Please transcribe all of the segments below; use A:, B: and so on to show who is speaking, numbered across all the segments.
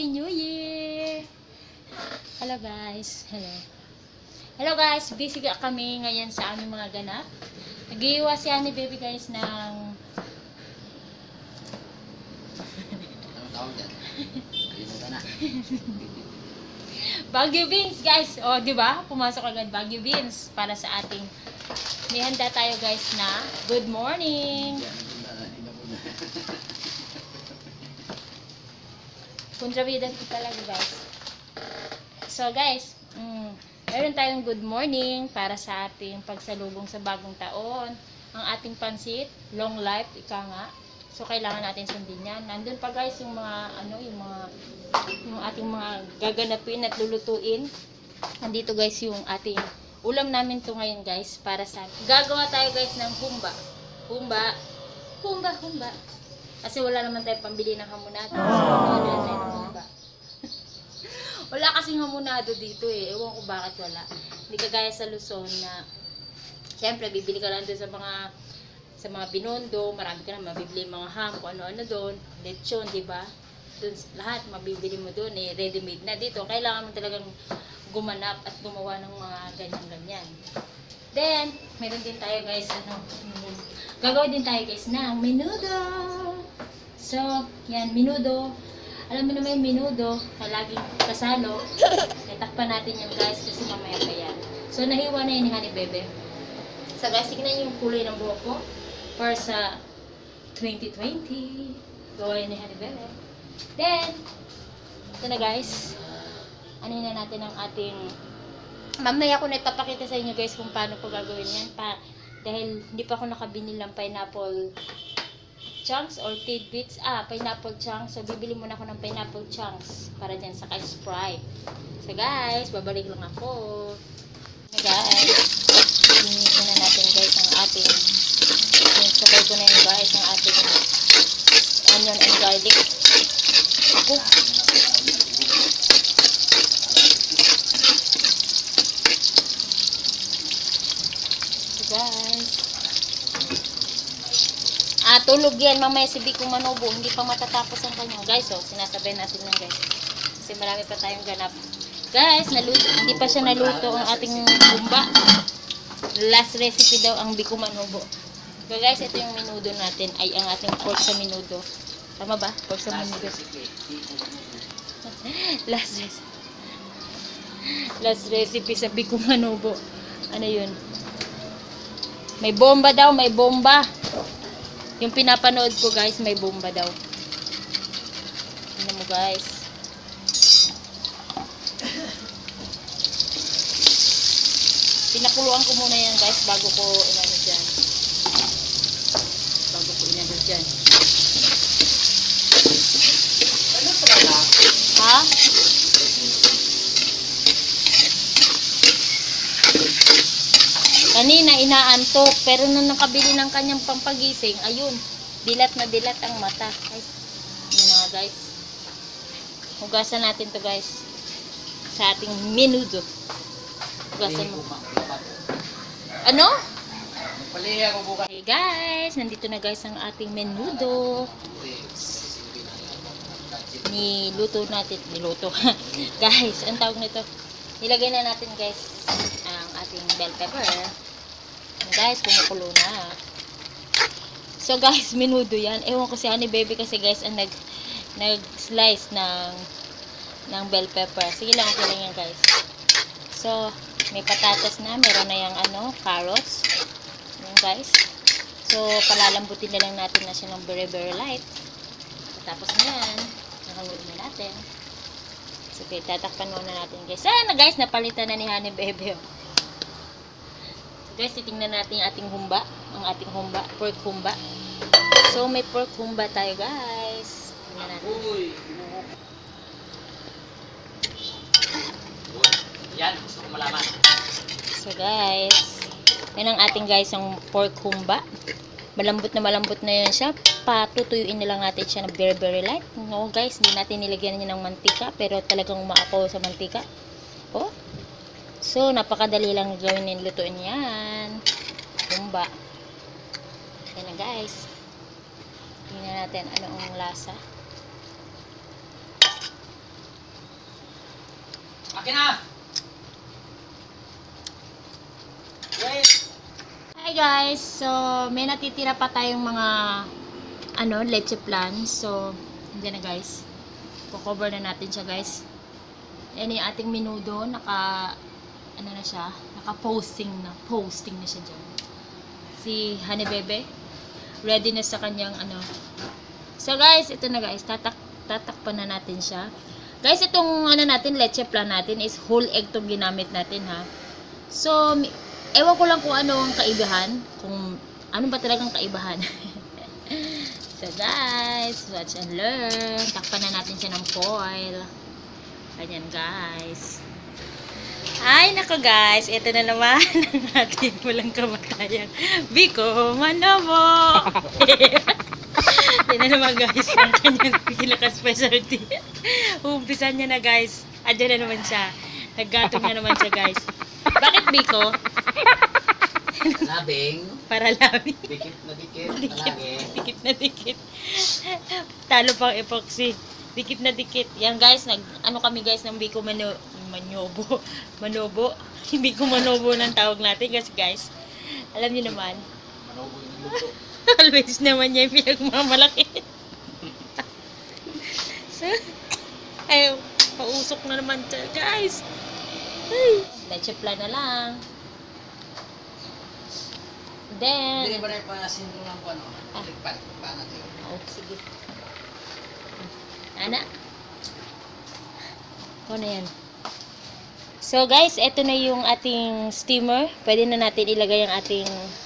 A: Happy New Year! Hello guys. Hello. Hello guys. Busy kami ngayon sa aming mga ganap. Nag-iiwa si Honey Baby guys ng
B: Anong tawag dyan? Kalimutan na.
A: Baguio Beans guys. O, di ba? Pumasok agad Baguio Beans para sa ating may handa tayo guys na good morning. Kontrabida ko talaga guys. So guys, meron tayong good morning para sa ating pagsalubong sa bagong taon. Ang ating pansit, long life, ika nga. So kailangan natin sundin yan. Nandun pa guys yung mga yung ating mga gaganapin at lulutuin. Nandito guys yung ating ulam namin to ngayon guys para sa gagawa tayo guys ng humba. Humba. Kasi wala naman tayong pambili ng hamonado. Wala kasing hamonado dito eh. Ewan ko bakit wala. Hindi kagaya sa Luzon na siyempre bibili ka lang doon sa mga Binondo, marami ka na mabibili mga ham, kung ano-ano doon, lechon, di ba? Doon lahat mabibili mo doon eh, ready-made na. Dito kailangan mo talagang gumanap at gumawa ng mga ganyan-ganyan. Then, meron din tayo guys, gagawin din tayo guys ng menudo. So, yan, menudo. Alam mo naman yung menudo, laging kasalo. Itakpan natin yan guys kasi mamaya pa yan. So, nahiwa na yun ni Honey Bebe. So guys, tignan yung kulay ng buhok ko para sa 2020. Gawa yun ni Honey Bebe. Then, ito na guys. Ano na natin ang ating... Mamaya ko na ipapakita sa inyo guys kung paano ko gagawin yan. Dahil hindi pa ako nakabili ng pineapple chunks or tidbits. Pineapple chunks. So, bibili muna ako ng pineapple chunks para dyan sa Sprite. So, guys, babalik lang ako. So, guys, linisin na natin guys ang ating sabay ko na yun guys ang ating onion and garlic. Ako. So, guys. Tulog yan mamaya si Biko Manobo. Hindi pa matatapos ang kanya. Guys, sinasabay natin lang guys. Kasi marami pa tayong ganap. Guys, hindi pa siya naluto ang ating humba. Last recipe daw ang Biko Manobo. So guys, ito yung menudo natin. Ay, ang ating pork sa menudo. Tama ba? Pork sa menudo. Last recipe sa Biko Manobo. Ano yun? May bomba daw, may bomba. Yung pinapanood ko guys, may bomba daw. Ano mo guys? Pinakuluan ko muna yan guys bago ko inano dyan.
B: Ano talaga?
A: Ha? Kanina inaantok pero nung nakabili ng kanyang pampagising, ayun, dilat na dilat ang mata. Ay, yun nga guys. Hugasan natin to guys sa ating menudo. Hugasan mo. Ano?
B: Paliya ko bukas.
A: Hey guys, nandito na guys ang ating menudo. Niluto. Guys, ang tawag nito. Nilagay na natin guys ang ating bell pepper. Guys, kumukulo na. So guys, menudo yan. Ewan ko si Honey Baby kasi guys ang nag-slice ng bell pepper. Sige lang, okay lang yan guys. So, may patatas na. Meron na yung carrots. Yan guys. So, palalambutin na lang natin na siya ng very very light. Tapos na yan. Nakaluin na natin. So, okay, tatakpan muna natin guys. Sana guys, napalitan na ni Honey Baby. Guys, titingnan natin yung ating humba. Ang ating humba. Pork humba. So, may pork humba tayo guys. Tingnan natin.
B: Yan, gusto ko malaman.
A: So guys, yan ang ating guys ang pork humba. Malambot na yun siya. Patutuyuin na lang natin siya ng very very light. No guys, hindi natin nilagyan niya ng mantika pero talagang umaako sa mantika. Oh. So, napakadali lang gawin yung lutuin yan. Humba. Yan na guys. Tingnan natin anong lasa.
B: Akin na! Wait!
A: Hi guys! So, may natitira pa tayong mga leche plan. So, hindi na guys. Cover na natin siya guys. Yan yung ating menudo. Naka-posting na siya dyan. Si Honey Bebe. Ready na sa kanyang So guys, ito na guys. Tatakpan na natin siya. Guys, itong leche plan natin is whole egg tong ginamit natin ha. So, ewan ko lang kung ano ang kaibahan. Kung ano ba talagang kaibahan. So guys, watch and learn. Takpan na natin siya ng foil. Ganyan guys. Ay nako guys, ito na naman ang ating walang kamatayang Biko Manobo. Ito na naman guys, ang kanyang pinaka-specialty. Umpisan niya na guys. Adyan na naman siya. Naggatong na naman siya guys. Bakit Biko?
B: Labing.
A: Para labing.
B: Dikit na dikit. Palagi.
A: Dikit na dikit. Talo pang epoxy. Dikit na dikit. Yan guys, kami guys ng Biko Manobo. Biko Manobo ng tawag natin kasi guys, alam niyo naman.
B: Manobo yung luto.
A: Always naman niya yung pinagmamalaki. So, ay, pausok na naman siya guys. Ay, leche plan na lang. Then,
B: Hindi ba rin pa sindro lang ko Ligpat. Paano ito yun?
A: oh, sige. Ana. Ano yan? So guys, ito na yung ating steamer. Pwede na natin ilagay ang ating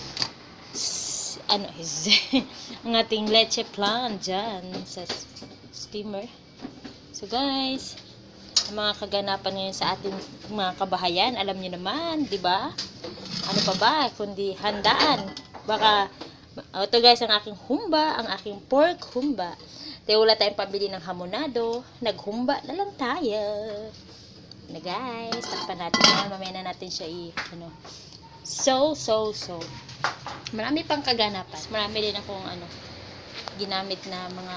A: ang ating leche plan dyan sa steamer. So guys, ang mga kaganapan ngayon sa ating mga kabahayan, alam niyo naman, di ba? Ano pa ba kundi handaan. Baka ito guys ang aking humba, ang aking pork humba. Tayo wala tayong pabili ng hamonado, naghumba na lang tayo. Na guys, takpan natin yan. Mamaya na natin siya So. Marami pang kaganapan. Marami din akong ginamit na mga.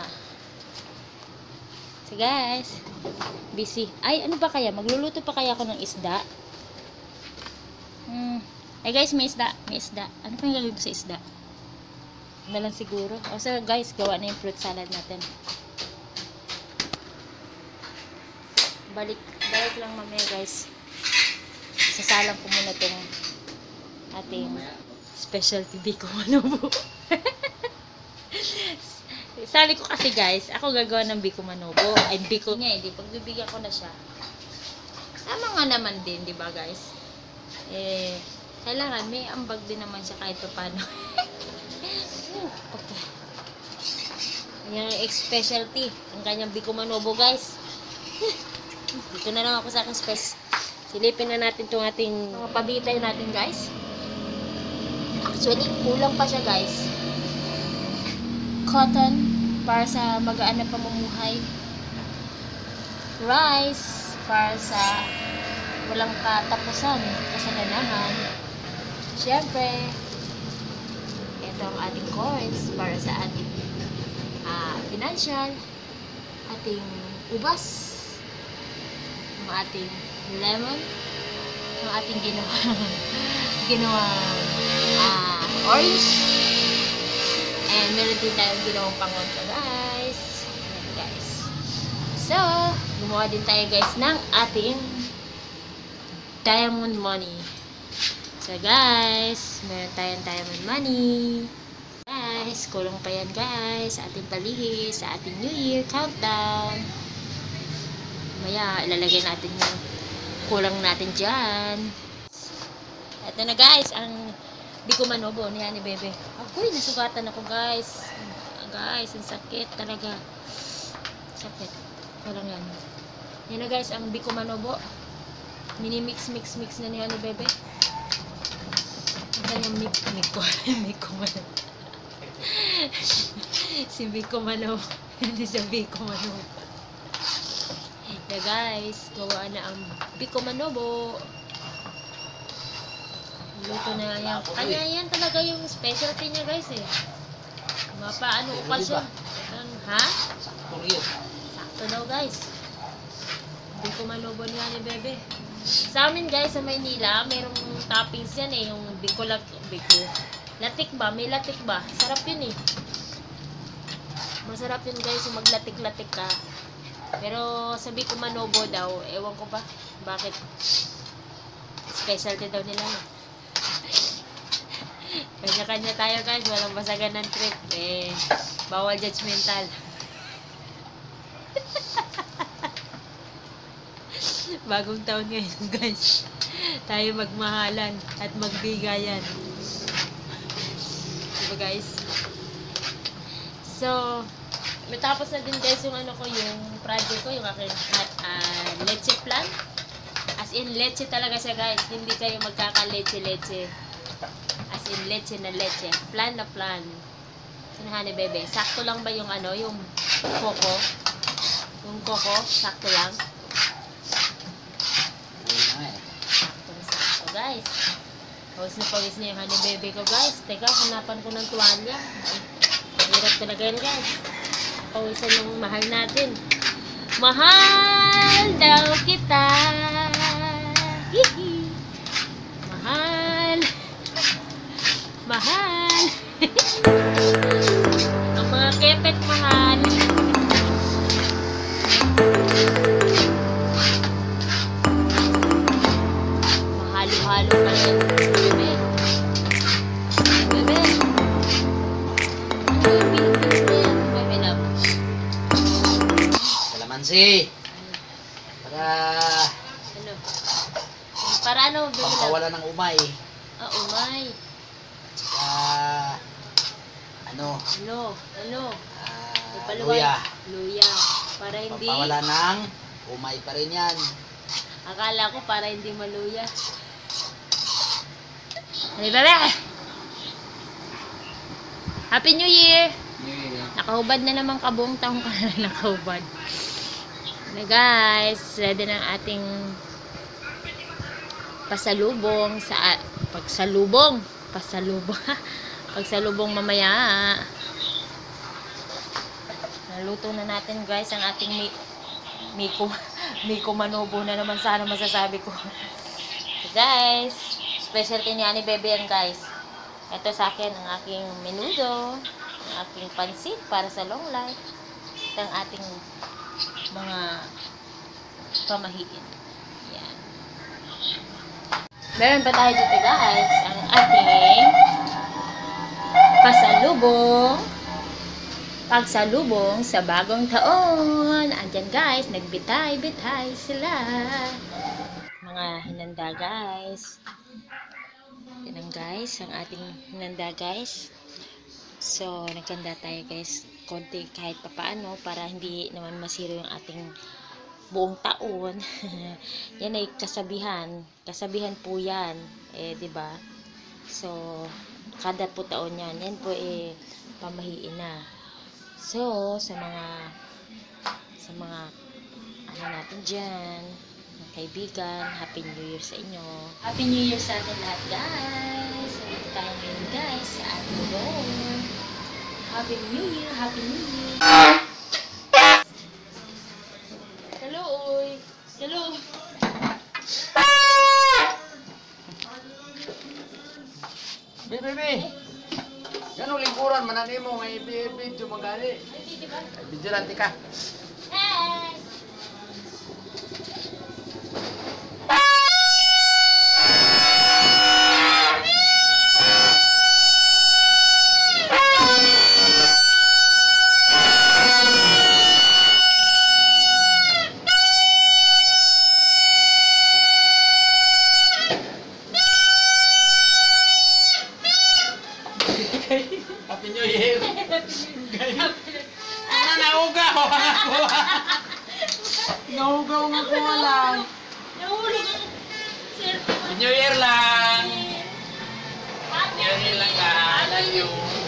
A: So guys, busy. Ay, ano ba kaya? Magluluto pa kaya ako ng isda? Ay guys, may isda. Ano pa yung gagawin ko sa isda? Na lang siguro. O so guys, gawa na yung fruit salad natin. Balik lang mamaya guys. Sasalang ko muna itong ating specialty Biko Manobo. Sabi ko kasi guys, ako gagawa ng Biko Manobo. Ay, Biko niya hindi. Pagbibigyan ko na siya. Tama nga naman din, di ba guys? Kailangan may ambag din naman siya kahit pa paano. Okay. Yan ang specialty. Ang kanyang Biko Manobo guys. Dito na lang ako sa aking silipin na natin itong ating mga pabitay natin guys. Actually, kulang pa siya guys. Cotton para sa magaan na pamumuhay. Rice para sa walang katapusan, kasaganahan. Siyempre, ito ang ating coins para sa ating financial, ating ubas, ang ating lemon, ang ating ginawang orange, and meron din tayong ginawang pangontra guys. Ayan, guys. So, gumawa din tayo guys ng ating diamond money. So guys, meron tayong diamond money. Guys, kulong pa yan guys sa ating palihis, sa ating New Year countdown. Maya, ilalagay natin yung kulang natin dyan. Ito na guys, ang Biko Manobo ni Honey Bebe. Agoy, nasugatan ako guys. Guys, ang sakit talaga. Sakit. Walang yan. Yan na guys, ang Biko Manobo. Mini-mix na ni Honey Bebe. Ang kanyang Biko Manobo. Si Biko Manobo. Hindi sa Biko Manobo. Na guys, gawa na ang Biko Manobo. Luto na yan. Kanya yan talaga yung specialty niya guys eh. Mapaano okasyon. Ha?
B: Sakto rin.
A: Sakto daw guys. Biko manobo niya ni Bebe. Sa amin guys, sa Maynila, mayroong toppings yan eh. Yung biko. Latik ba? May latik ba? Sarap yun eh. Masarap yun guys, yung maglatik-latik ka. Pero sabi ko manobo daw, ewan ko ba bakit. Specialty daw nila eh. Kanya-kanya tayo guys, walang basagan ng trip. Bawal judgmental. Bagong taon ngayon guys. Tayo magmahalan at magbigayan. Diba guys? So, matapos na din guys yung ano ko, yung project ko, yung aking leche plan. As in, leche talaga siya guys. Hindi kayo magkaka-leche-leche. As in, leche na leche. Plan na plan. Sinahan ni Bebe. Sakto lang ba yung ano, yung coco? Yung coco, sakto lang. Sakto guys. Pawis na yung honey baby ko guys. Teka, hanapan ko ng tuwalya. Hirap talaga yan guys. Pawisan yung mahal natin. Mahal daw kita. Hihi. Mahal. Mahal. Ang mga kepet mahal. Mahalo-halo pa yan. Bebe. Bebe. Bebe love.
B: Kalamansi. Para
A: Ano? Para ano, Bebe love?
B: pampawala ng umay.
A: Umay.
B: Ano?
A: Ano?
B: Luya.
A: Luya. Para hindi,
B: Pampawala ng umay pa rin yan.
A: akala ko para hindi maluya. Hey, Bebe! Happy New Year! Nakahubad na naman ka, buong taong ka na nakahubad. Na guys, ready na ang ating pasalubong sa pagsalubong mamaya. Naluto na natin guys ang ating Miko manobo na naman sana masasabi ko. Guys, specialty ni Ani Bebe yan guys. Ito sa akin ang aking menudo, ang aking pansit para sa long life, at ang ating mga pamahiin. Yan. Meron pa tayo dito guys, ang ating pagsalubong sa bagong taon. Andyan guys, nagbitay-bitay sila. Mga hinanda guys. Yan guys, ang ating hinanda guys. So, nagkanda tayo guys, konti kahit papaano para hindi naman masiro yung ating buong taon. Yan ay kasabihan po yan, diba? So, kada po taon yan, yan po pamahiin na. So, sa mga ano natin dyan, mga kaibigan, Happy New Year sa inyo. Happy New Year sa atin lahat guys. So, dito tayo ngayon guys sa ating room. Happy New Year, Happy New Year. Hello, oy. Hello.
B: Bebe. Ganun lingkuran manani mo may video magali. Video lang tika.
A: Hey.
B: Happy New Year. Ano naugaw ako? Naugaw nga ko lang.
A: Nahulog ang cellphone.
B: Happy New Year lang.
A: Happy
B: New Year lang ka. Love you.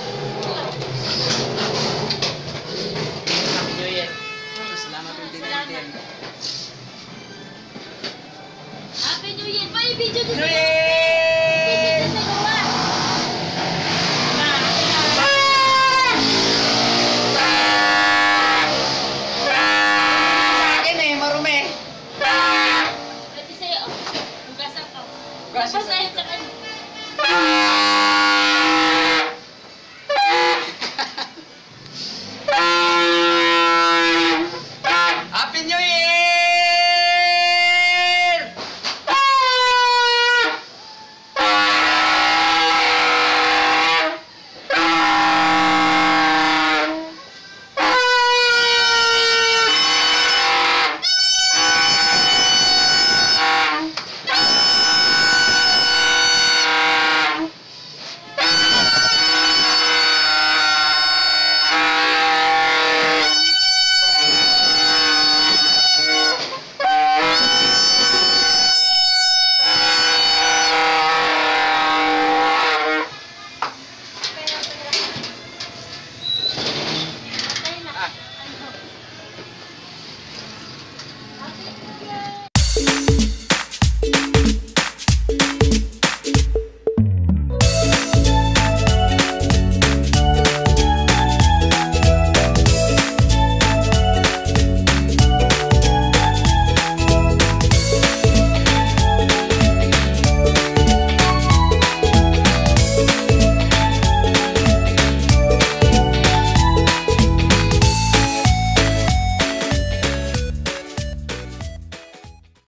B: Happy New Year. Salamat yung
A: Salamat. Happy New Year. May video dito.
B: New Year!